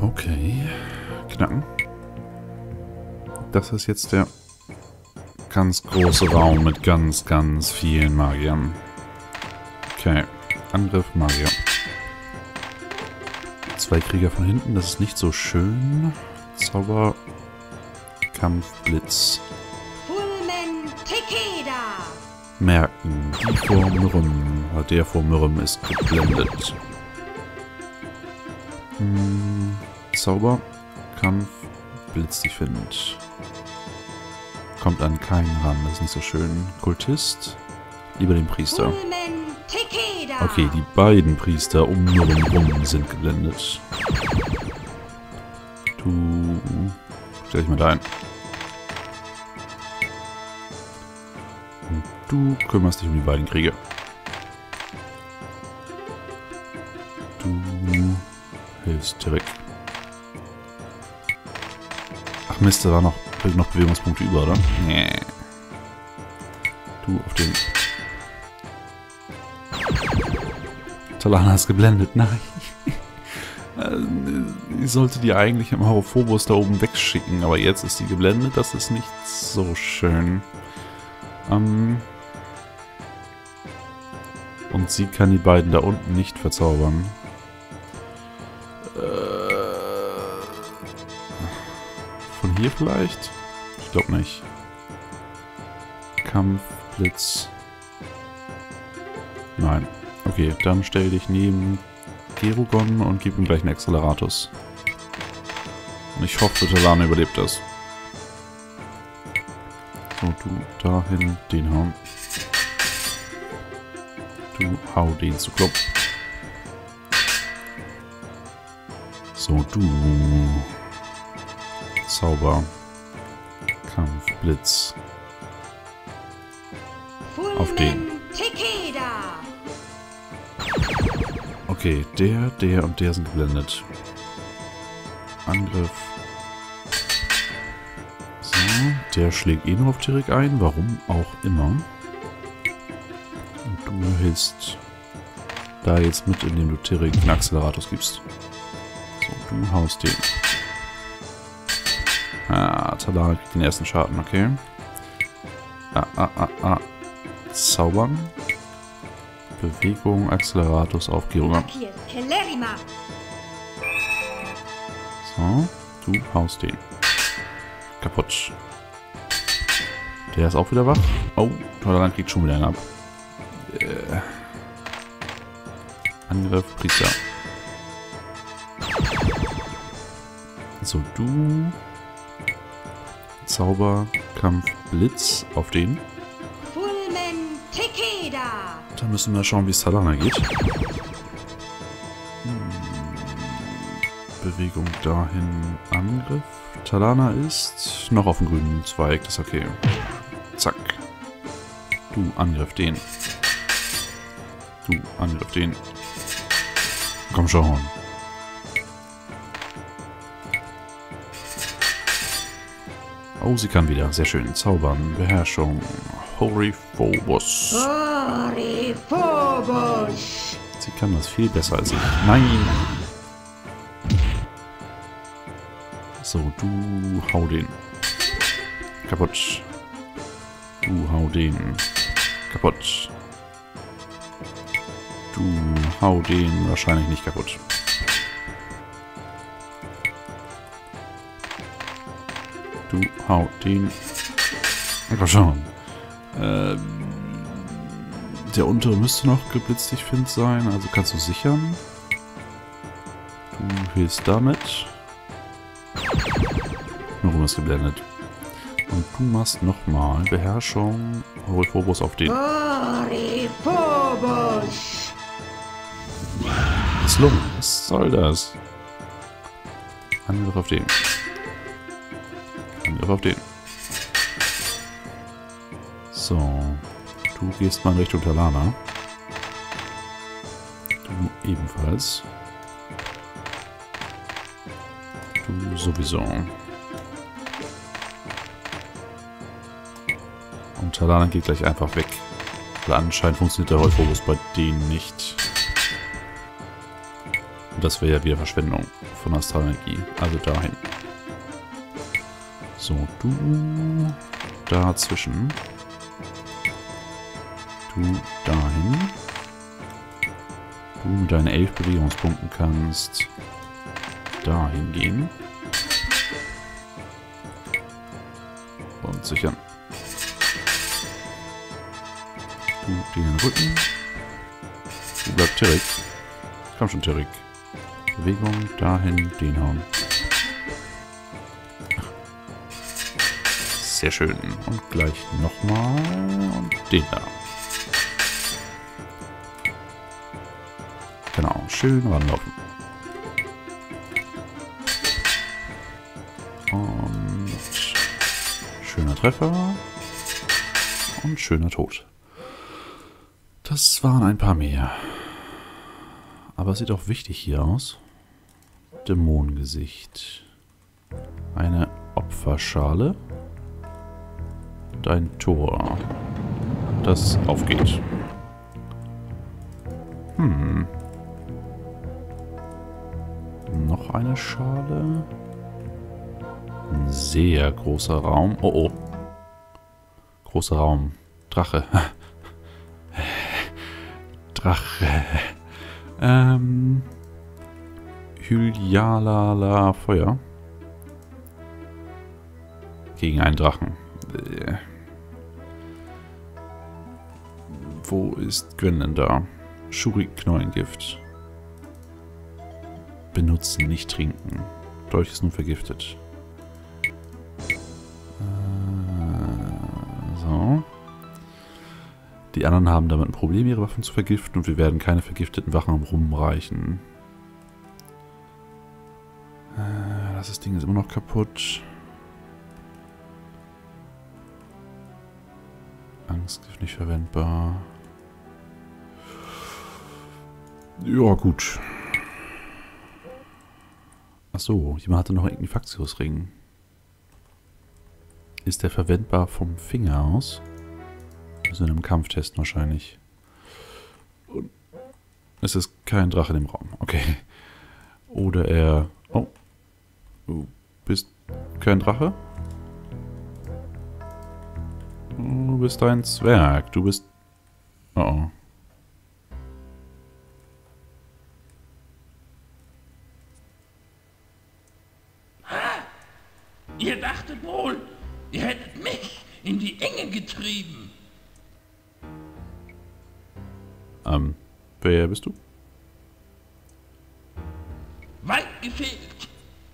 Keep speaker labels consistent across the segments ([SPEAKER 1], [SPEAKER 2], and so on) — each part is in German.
[SPEAKER 1] Okay. Knacken. Das ist jetzt der ganz große Raum mit ganz, ganz vielen Magiern. Okay. Angriff, Magier. 2 Krieger von hinten, das ist nicht so schön. Zauber, Kampf, Blitz. Merken, die vor Myrrem, der vor Myrrem ist geblendet. Zauber, Kampf, Blitz, ich finde. Kommt an keinen ran, das ist nicht so schön. Kultist, lieber den Priester. Okay, die beiden Priester um Myrrem rum sind geblendet. Du, stell dich mal da ein. Und du kümmerst dich um die beiden Krieger. Du hilfst direkt. Ach Mist, da war noch Bewegungspunkte über, oder? Nee. Du auf den... Talana ist geblendet. Nein. Ich sollte die eigentlich im Horophobos da oben wegschicken, aber jetzt ist die geblendet. Das ist nicht so schön. Und sie kann die beiden da unten nicht verzaubern. Von hier vielleicht? Ich glaube nicht. Kampf, Blitz. Nein. Okay, dann stell dich neben Gerugon und gib ihm gleich einen Acceleratus. Und ich hoffe, Talana überlebt das. So, du dahin, den hauen. Du hau den zu Klopp. So, du. Zauber. Kampf, Blitz. Auf den. Okay, der und der sind geblendet. Angriff. So, der schlägt eh nur auf Tirik ein, warum auch immer. Und du hilfst da jetzt mit, indem du Tirik einen Acceleratus gibst. So, du haust den. Ah, Talana kriegt den ersten Schaden, okay. Zaubern. Bewegung, Acceleratus auf Gerugon. So, du haust den. Kaputt. Der ist auch wieder wach. Oh, Talana kriegt schon wieder einen ab. Angriff, Priester. So, du. Zauber, Kampf, Blitz auf den. Da müssen wir schauen, wie es Talana geht. Bewegung dahin, Angriff. Talana ist noch auf dem grünen Zweig, das ist okay. Zack. Du, Angriff den. Du, Angriff den. Komm schon. Oh, sie kann wieder. Sehr schön. Zaubern, Beherrschung. Horophobos. Horophobos. Sie kann das viel besser als ich. Nein! So, du hau den. Kaputt. Du hau den. Kaputt. Du hau den wahrscheinlich nicht kaputt. Du hau den. Komm schon. Der untere müsste noch geblitzt, ich finde, sein. Also kannst du sichern. Du hilfst damit. Warum ist geblendet? Und du machst nochmal Beherrschung. Horophobos auf den. Horophobos! Was soll das? Angriff auf den. Angriff auf den. So. Du gehst mal in Richtung Talana. Du ebenfalls. Du sowieso. Und Talana geht gleich einfach weg. Weil anscheinend funktioniert der Horophobos bei denen nicht. das wäre ja wieder Verschwendung von Astralenergie. Also dahin. So, du dazwischen. Du dahin. Du mit deinen 11 Bewegungspunkten kannst dahin gehen. Und sichern. Du den Rücken. Du bleibst Tirik. Komm schon, Tirik. Bewegung dahin, den hauen. Sehr schön. Und gleich nochmal. Und den da. Genau, schön ranlaufen. Und schöner Treffer. Und schöner Tod. Das waren ein paar mehr. Aber es sieht auch wichtig hier aus. Dämonengesicht. Eine Opferschale. Und ein Tor, das aufgeht. Noch eine Schale. Ein sehr großer Raum. Oh oh. Großer Raum. Drache. Drache. Hylialala Feuer. Gegen einen Drachen. Wo ist Gwen denn da? Shurik-Knollengift. Benutzen, nicht trinken. Dolch ist nun vergiftet. So. Die anderen haben damit ein Problem, ihre Waffen zu vergiften, und wir werden keine vergifteten Wachen rumreichen. Das Ding ist immer noch kaputt. Angstgift nicht verwendbar. Ja, gut. Achso, jemand hatte noch einen Faxius-Ring. Ist der verwendbar vom Finger aus? Also in einem Kampftest wahrscheinlich. Und es ist kein Drache in dem Raum. Okay. Oder er... Oh. Du bist kein Drache? Du bist ein Zwerg. Du bist... Oh oh.
[SPEAKER 2] Ihr dachtet wohl, ihr hättet mich in die Enge getrieben.
[SPEAKER 1] Wer bist du?
[SPEAKER 2] Weit gefehlt.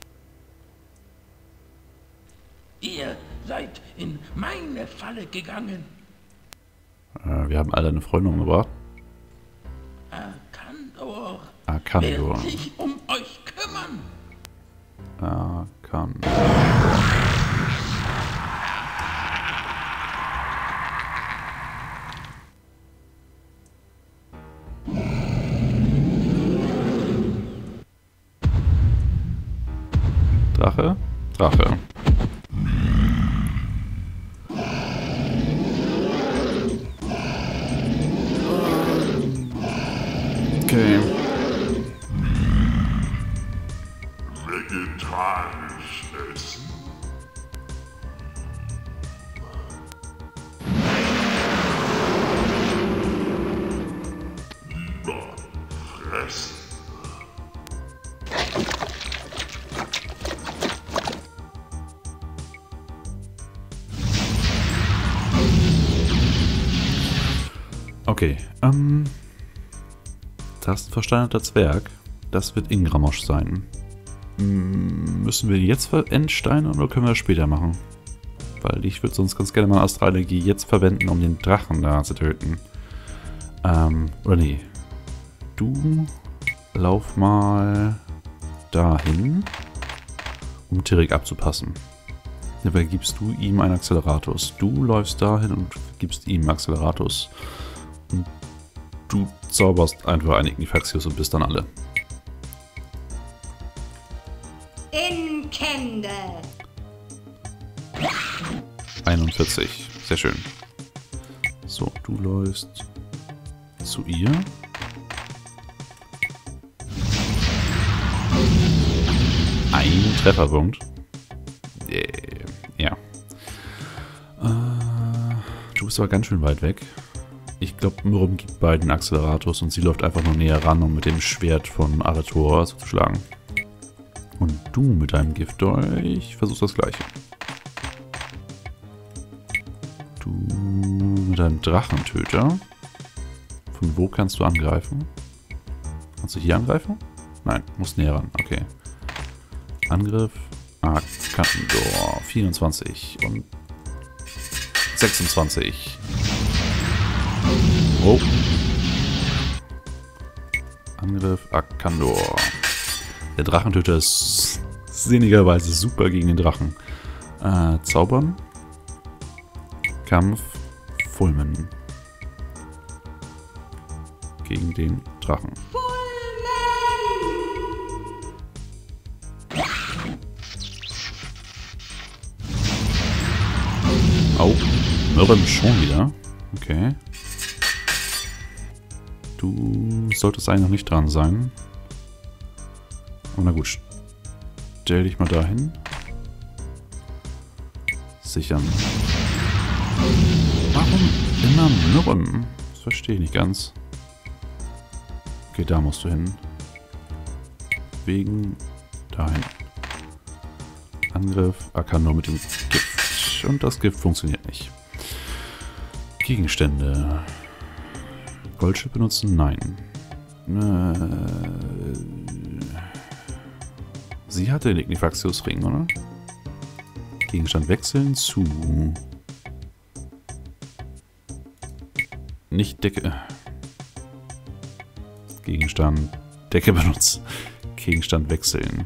[SPEAKER 2] Ihr seid in meine Falle gegangen.
[SPEAKER 1] Wir haben alle eine Freundin umgebracht.
[SPEAKER 2] Arkandor
[SPEAKER 1] Arkandor.
[SPEAKER 2] wird sich um euch kümmern.
[SPEAKER 1] Arkandor. Drache? Drache. Okay.
[SPEAKER 3] Vegetarisch essen. Lieber fressen.
[SPEAKER 1] Okay, das ist ein versteinerter Zwerg. Das wird Ingramosch sein. Müssen wir die jetzt entsteinen oder können wir das später machen? Weil ich würde sonst ganz gerne mal Astralenergie jetzt verwenden, um den Drachen da zu töten. Oder nee. Du lauf mal dahin, um Tirik abzupassen. Dabei gibst du ihm einen Acceleratus. Du läufst dahin und gibst ihm Acceleratus. Und du zauberst einfach einen Ignifaxius und bist dann alle.
[SPEAKER 4] Inkende.
[SPEAKER 1] 41. Sehr schön. So, du läufst zu ihr. Ein Trefferpunkt. Ja. Du bist aber ganz schön weit weg. Ich glaube, Myrrem gibt beiden Acceleratus und sie läuft einfach nur näher ran, um mit dem Schwert von Arator zu schlagen. Und du mit deinem Giftdolch versuchst das Gleiche. Du mit deinem Drachentöter. Von wo kannst du angreifen? Kannst du hier angreifen? Nein, musst näher ran. Okay. Angriff. Arkandor. 24 und 26. Oh. Angriff Arkandor. Der Drachentöter ist sinnigerweise super gegen den Drachen. Zaubern. Kampf. Fulmen. Gegen den Drachen. Oh, Myrrem schon wieder. Okay. Du solltest eigentlich noch nicht dran sein. Oh, na gut. Stell dich mal dahin. Sichern. Warum immer Myrrem? Das verstehe ich nicht ganz. Okay, da musst du hin. Wegen dahin. Angriff. Arkandor mit dem Gift. Und das Gift funktioniert nicht. Gegenstände. Goldschip benutzen? Nein. Sie hatte den Ignifaxius-Ring, oder? Gegenstand wechseln zu... Nicht Decke. Gegenstand Decke benutzen. Gegenstand wechseln.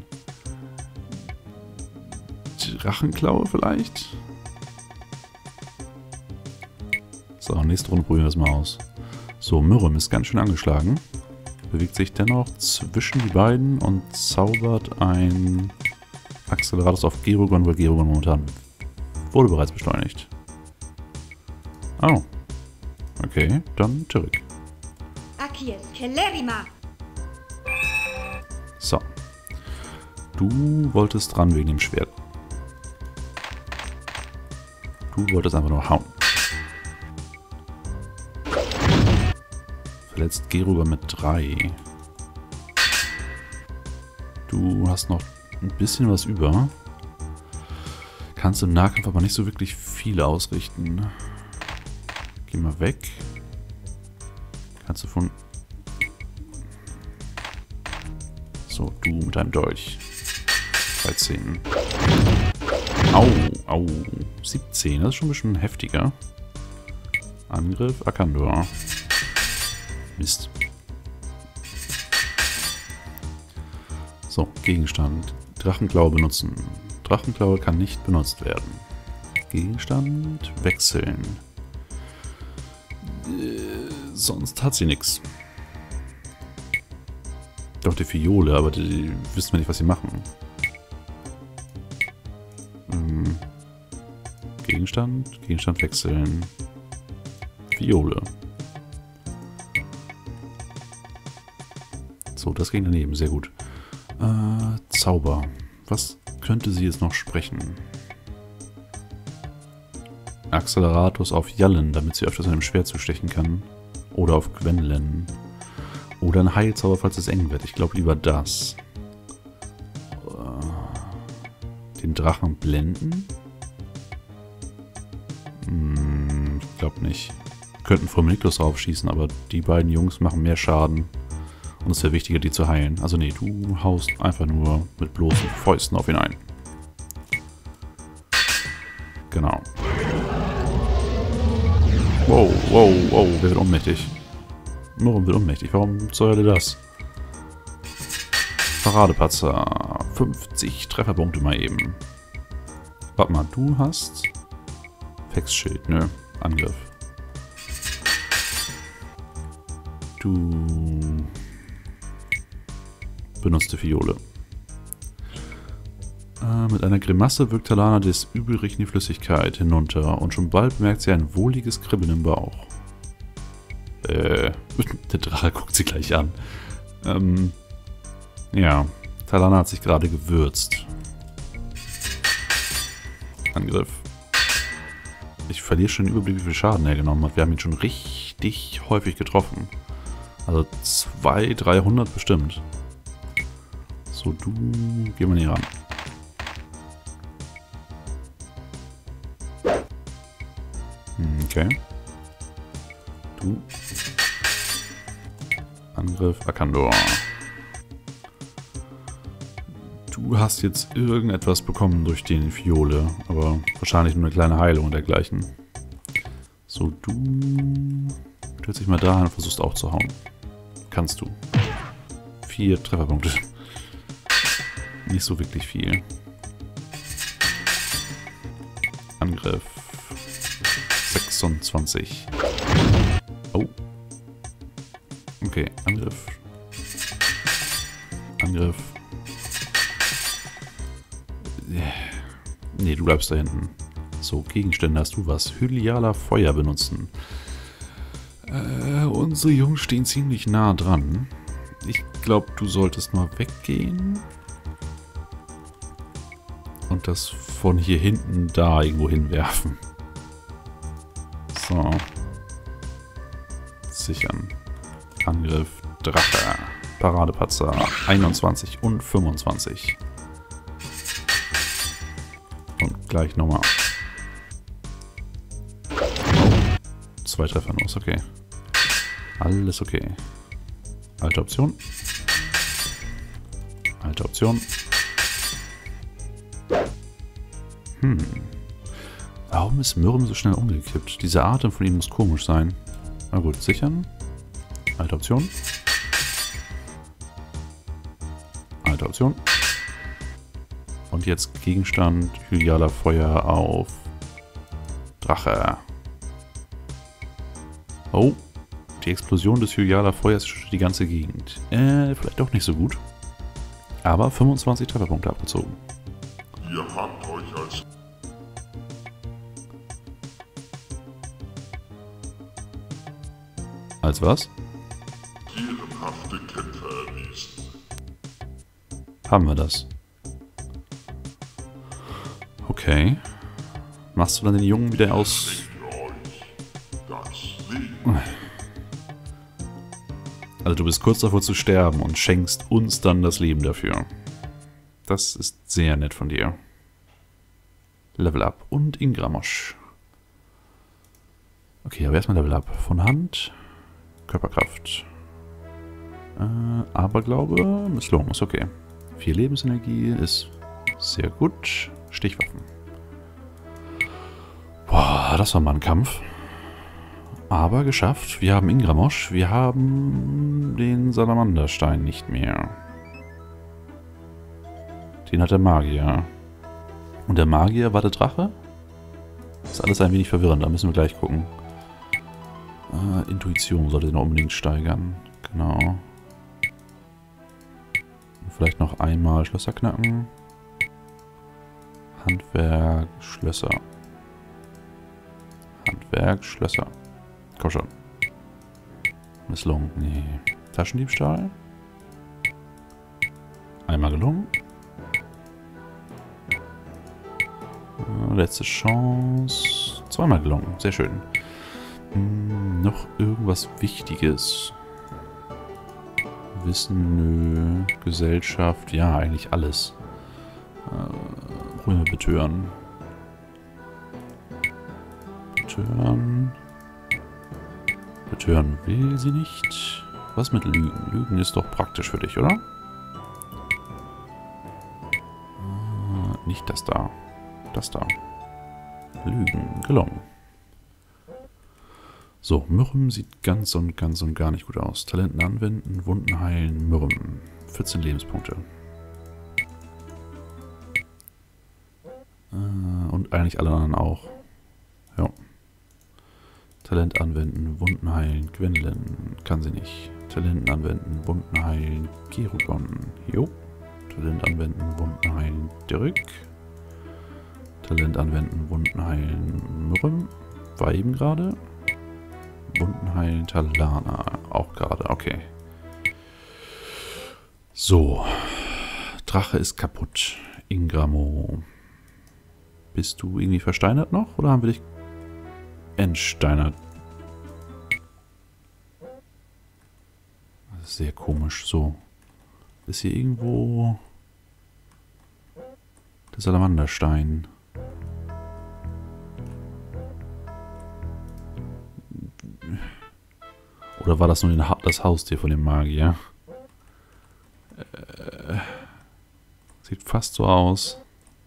[SPEAKER 1] Drachenklaue vielleicht? So, nächste Runde probieren wir es mal aus. So, Myrrem ist ganz schön angeschlagen. Bewegt sich dennoch zwischen die beiden und zaubert ein Acceleratus auf Gerugon, weil Gerugon momentan wurde bereits beschleunigt. Oh. Okay, dann zurück. So. Du wolltest dran wegen dem Schwert. Du wolltest einfach nur hauen. Verletzt Gerugon mit 3. Du hast noch ein bisschen was über. Kannst im Nahkampf aber nicht so wirklich viel ausrichten. Geh mal weg. Kannst du von... So, du mit deinem Dolch. 13. Au, au. 17, das ist schon ein bisschen heftiger. Angriff, Arkandor. Mist. So, Gegenstand. Drachenklaue benutzen. Drachenklaue kann nicht benutzt werden. Gegenstand wechseln. Sonst hat sie nichts. Doch die Fiole, aber die wissen wir nicht, was sie machen. Gegenstand. Gegenstand wechseln. Fiole. So, das ging daneben. Sehr gut. Zauber. Was könnte sie jetzt noch sprechen? Acceleratus auf Jallen, damit sie öfters mit einem Schwert zustechen kann. Oder auf Gwendolyn. Oder ein Heilzauber, falls es eng wird. Ich glaube lieber das. Den Drachen blenden? Ich glaube nicht. Wir könnten Fulminictus draufschießen, aber die beiden Jungs machen mehr Schaden. Und es wäre wichtiger, die zu heilen. Also nee, du haust einfach nur mit bloßen Fäusten auf ihn ein. Genau. Wow, wow, wow, wer wird ohnmächtig? Myrrem wird ohnmächtig. Warum zur Hölle das? Paradepatzer. 50 Trefferpunkte mal eben. Warte mal, du hast... Fexschild, nö. Angriff. Du... benutzte Fiole. Mit einer Grimasse wirkt Talana des übelriechende Flüssigkeit hinunter und schon bald bemerkt sie ein wohliges Kribbeln im Bauch. Der Drache guckt sie gleich an. Ja, Talana hat sich gerade gewürzt. Angriff. Ich verliere schon den Überblick, wie viel Schaden er genommen hat. Wir haben ihn schon richtig häufig getroffen. Also 200, 300 bestimmt. So, du... Geh mal hier ran. Okay. Du. Angriff Akandor. Du hast jetzt irgendetwas bekommen durch den Fiole, aber wahrscheinlich nur eine kleine Heilung und dergleichen. So, du stellst dich mal da und versuchst auch zu hauen. Kannst du. 4 Trefferpunkte. Nicht so wirklich viel. Angriff. 26. Oh. Okay, Angriff. Angriff. Nee, du bleibst da hinten. So, Gegenstände, hast du was? Hylialer Feuer benutzen. Unsere Jungs stehen ziemlich nah dran. Ich glaube, du solltest mal weggehen. Und das von hier hinten da irgendwo hinwerfen. So. Sichern. Angriff Drache. Paradepatzer. 21 und 25. Und gleich nochmal. 2 Treffer nur, ist okay. Alles okay. Alte Option. Alte Option. Warum ist Myrm so schnell umgekippt? Diese Atem von ihm muss komisch sein. Na gut, sichern. Alte Option. Alte Option. Und jetzt Gegenstand Hylialer Feuer auf Drache. Oh, die Explosion des Hylialer Feuers schüttet die ganze Gegend. Vielleicht doch nicht so gut. Aber 25 Trefferpunkte abgezogen.
[SPEAKER 3] Ihr habt euch als
[SPEAKER 1] Als was?
[SPEAKER 3] ehrenhafte Kämpfer erwiesen.
[SPEAKER 1] Haben wir das? Okay. Machst du dann den Jungen wieder aus...
[SPEAKER 3] Denkt ihr euch das Leben?
[SPEAKER 1] Also du bist kurz davor zu sterben und schenkst uns dann das Leben dafür. Das ist sehr nett von dir. Level Up und Ingramosch. Okay, aber erstmal Level Up. Von Hand, Körperkraft. Aberglaube, misslungen, ist okay. 4 Lebensenergie ist sehr gut. Stichwaffen. Boah, das war mal ein Kampf. Aber geschafft. Wir haben Ingramosch. Wir haben den Salamanderstein nicht mehr. Den hat der Magier. Und der Magier war der Drache? Das ist alles ein wenig verwirrend. Da müssen wir gleich gucken. Intuition sollte noch unbedingt steigern. Genau. Und vielleicht noch einmal Schlösser knacken. Handwerk, Schlösser. Handwerk, Schlösser. Komm schon. Misslungen. Nee. Taschendiebstahl. Einmal gelungen. Letzte Chance. 2-mal gelungen. Sehr schön. Noch irgendwas Wichtiges. Wissen, nö. Gesellschaft. Ja, eigentlich alles. Römer betören. Betören. Betören will sie nicht. Was mit Lügen? Lügen ist doch praktisch für dich, oder? Nicht das da. Das da. Lügen. Gelungen. So, Myrm sieht ganz und gar nicht gut aus. Talenten anwenden, Wunden heilen, Myrm. 14 Lebenspunkte. Und eigentlich alle anderen auch. Ja. Talent anwenden, Wunden heilen, Gwendolyn. Kann sie nicht. Talenten anwenden, Wunden heilen, Gerugon. Jo. Talent anwenden, Wunden heilen, Dirk. Talent anwenden, Wunden heilen, Myrm. War eben gerade. Wunden heilen, Talana. Auch gerade, okay. So. Drache ist kaputt. Ingramo. Bist du irgendwie versteinert noch? Oder haben wir dich entsteinert? Das ist sehr komisch. So. Ist hier irgendwo der Salamanderstein? Oder war das nur das Haustier von dem Magier? Sieht fast so aus.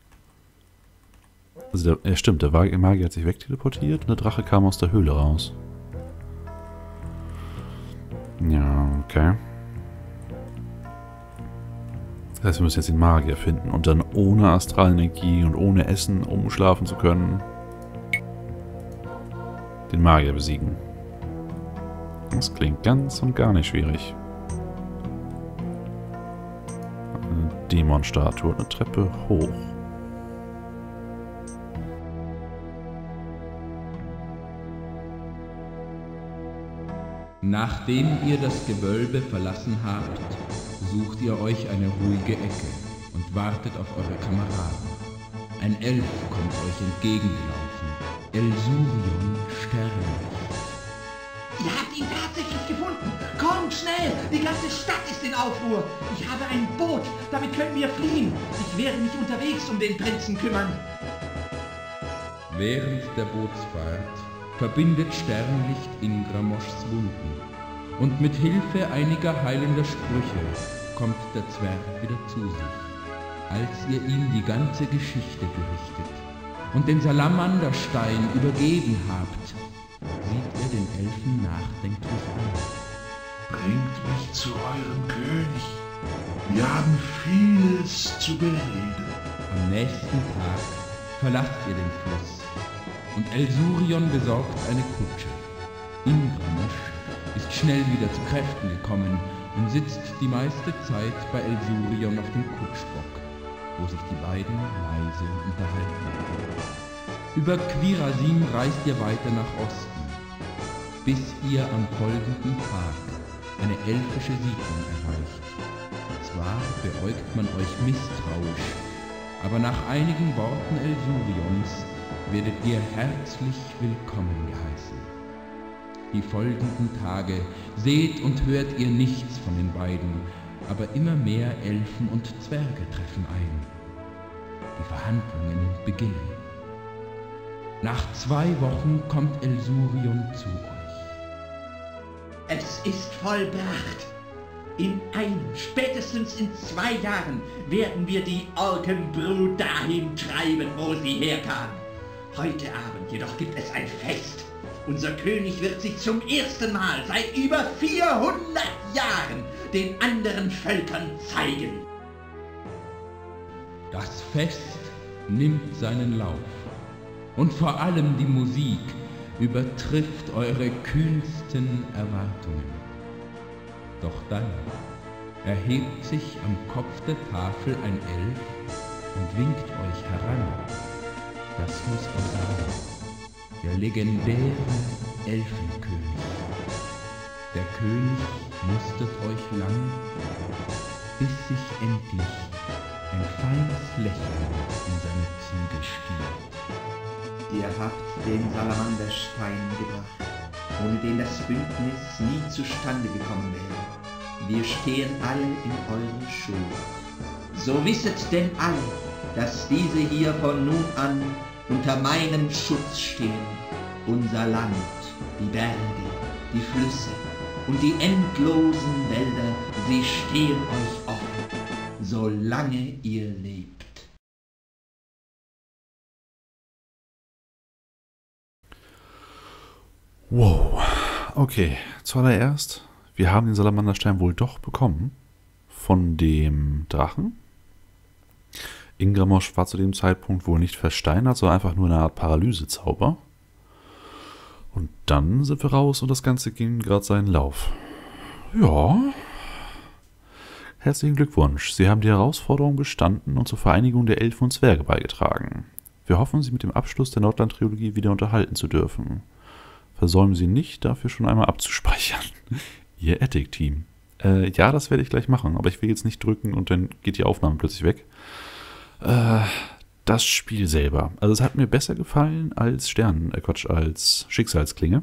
[SPEAKER 1] Also stimmt, der Magier hat sich wegteleportiert und der Drache kam aus der Höhle raus. Ja, okay. Das heißt, wir müssen jetzt den Magier finden und dann ohne Astralenergie und ohne Essen, um schlafen zu können, den Magier besiegen. Das klingt ganz und gar nicht schwierig. Eine Dämonstatue und eine Treppe hoch.
[SPEAKER 4] Nachdem ihr das Gewölbe verlassen habt, sucht ihr euch eine ruhige Ecke und wartet auf eure Kameraden. Ein Elf kommt euch entgegengelaufen, Elsurion Sternlicht.
[SPEAKER 2] Ihr habt ihn tatsächlich gefunden. Kommt schnell, die ganze Stadt ist in Aufruhr. Ich habe ein Boot, damit können wir fliehen. Ich werde mich unterwegs um den Prinzen kümmern.
[SPEAKER 4] Während der Bootsfahrt verbindet Sternlicht Ingramoschs Wunden und mit Hilfe einiger heilender Sprüche kommt der Zwerg wieder zu sich. Als ihr ihm die ganze Geschichte berichtet und den Salamanderstein übergeben habt, sieht er den Elfen nachdenklich an.
[SPEAKER 3] Bringt mich zu eurem König. Wir haben vieles zu bereden.
[SPEAKER 4] Am nächsten Tag verlasst ihr den Fluss und Elsurion besorgt eine Kutsche. Ingramosch ist schnell wieder zu Kräften gekommen und sitzt die meiste Zeit bei Elsurion auf dem Kutschbock, wo sich die beiden leise unterhalten. Über Quirasim reist ihr weiter nach Osten, bis ihr am folgenden Tag eine elfische Siedlung erreicht. Zwar beäugt man euch misstrauisch, aber nach einigen Worten Elsurions werdet ihr herzlich willkommen geheißen. Die folgenden Tage seht und hört ihr nichts von den beiden, aber immer mehr Elfen und Zwerge treffen ein. Die Verhandlungen beginnen. Nach 2 Wochen kommt Elsurion zu euch.
[SPEAKER 2] Es ist vollbracht. In einem, spätestens in 2 Jahren, werden wir die Orkenbrut dahin treiben, wo sie herkam. Heute Abend jedoch gibt es ein Fest. Unser König wird sich zum ersten Mal seit über 400 Jahren den anderen Völkern zeigen.
[SPEAKER 4] Das Fest nimmt seinen Lauf. Und vor allem die Musik übertrifft eure kühnsten Erwartungen. Doch dann erhebt sich am Kopf der Tafel ein Elf und winkt euch heran. Das muss er sein, der legendäre Elfenkönig. Der König mustert euch lang, bis sich endlich ein feines Lächeln in seine Züge spielt.
[SPEAKER 5] Ihr habt den Salamanderstein gebracht, ohne den das Bündnis nie zustande gekommen wäre. Wir stehen alle in euren Schuhen. So wisset denn alle, dass diese hier von nun an unter meinem Schutz stehen. Unser Land, die Berge, die Flüsse und die endlosen Wälder, sie stehen euch offen, solange ihr lebt.
[SPEAKER 1] Wow. Okay, zuallererst, wir haben den Salamanderstein wohl doch bekommen von dem Drachen. Ingramosch war zu dem Zeitpunkt wohl nicht versteinert, sondern einfach nur eine Art Paralysezauber. Und dann sind wir raus und das Ganze ging gerade seinen Lauf. Ja. Herzlichen Glückwunsch. Sie haben die Herausforderung bestanden und zur Vereinigung der Elfen und Zwerge beigetragen. Wir hoffen, Sie mit dem Abschluss der Nordland-Trilogie wieder unterhalten zu dürfen. Versäumen Sie nicht, dafür schon einmal abzuspeichern. Ihr Attic-Team. Ja, das werde ich gleich machen, aber ich will jetzt nicht drücken und dann geht die Aufnahme plötzlich weg. das Spiel selber. Also es hat mir besser gefallen als als Schicksalsklinge.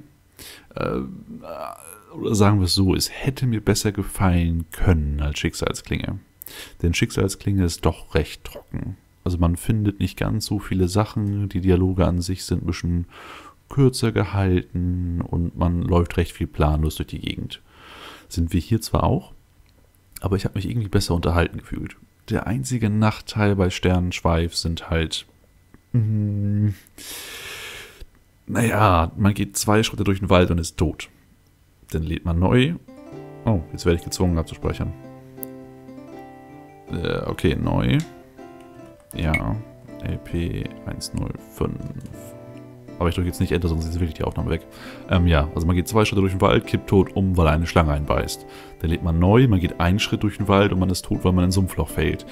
[SPEAKER 1] Oder sagen wir es so, es hätte mir besser gefallen können als Schicksalsklinge. Denn Schicksalsklinge ist doch recht trocken. Also man findet nicht ganz so viele Sachen, die Dialoge an sich sind ein bisschen kürzer gehalten und man läuft recht viel planlos durch die Gegend. Sind wir hier zwar auch, aber ich habe mich irgendwie besser unterhalten gefühlt. Der einzige Nachteil bei Sternenschweif sind halt, naja, man geht 2 Schritte durch den Wald und ist tot. Dann lädt man neu. Oh, jetzt werde ich gezwungen abzuspeichern. Okay, neu. Ja, LP 105. Aber ich drücke jetzt nicht Enter, sonst ist wirklich die Aufnahme weg. Ja, also man geht 2 Schritte durch den Wald, kippt tot um, weil eine Schlange einbeißt. Dann lädt man neu, man geht 1 Schritt durch den Wald und man ist tot, weil man in ein Sumpfloch fällt.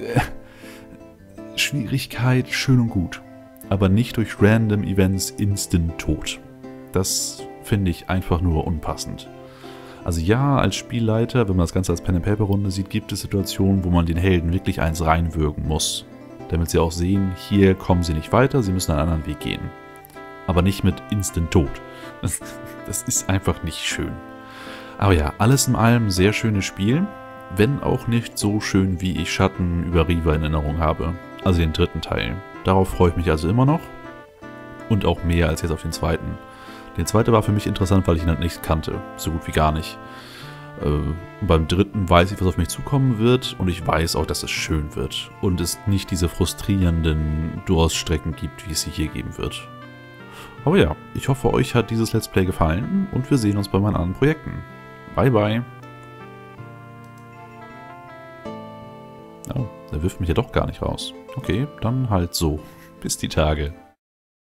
[SPEAKER 1] Schwierigkeit, schön und gut. Aber nicht durch Random Events instant tot. Das finde ich einfach nur unpassend. Also ja, als Spielleiter, wenn man das Ganze als Pen-and-Paper-Runde sieht, gibt es Situationen, wo man den Helden wirklich eins reinwirken muss. Damit sie auch sehen, hier kommen sie nicht weiter, sie müssen einen anderen Weg gehen. Aber nicht mit Instant Tod. Das ist einfach nicht schön. Aber ja, alles in allem sehr schönes Spiel, wenn auch nicht so schön, wie ich Schatten über Riva in Erinnerung habe. Also den 3. Teil. Darauf freue ich mich also immer noch. Und auch mehr als jetzt auf den 2. Der 2. war für mich interessant, weil ich ihn halt nicht kannte. So gut wie gar nicht. Beim 3. weiß ich, was auf mich zukommen wird. Und ich weiß auch, dass es schön wird. Und es nicht diese frustrierenden Durststrecken gibt, wie es sie hier geben wird. Aber ja, ich hoffe, euch hat dieses Let's Play gefallen. Und wir sehen uns bei meinen anderen Projekten. Bye, bye. Oh, der wirft mich ja doch gar nicht raus. Okay, dann halt so. Bis die Tage.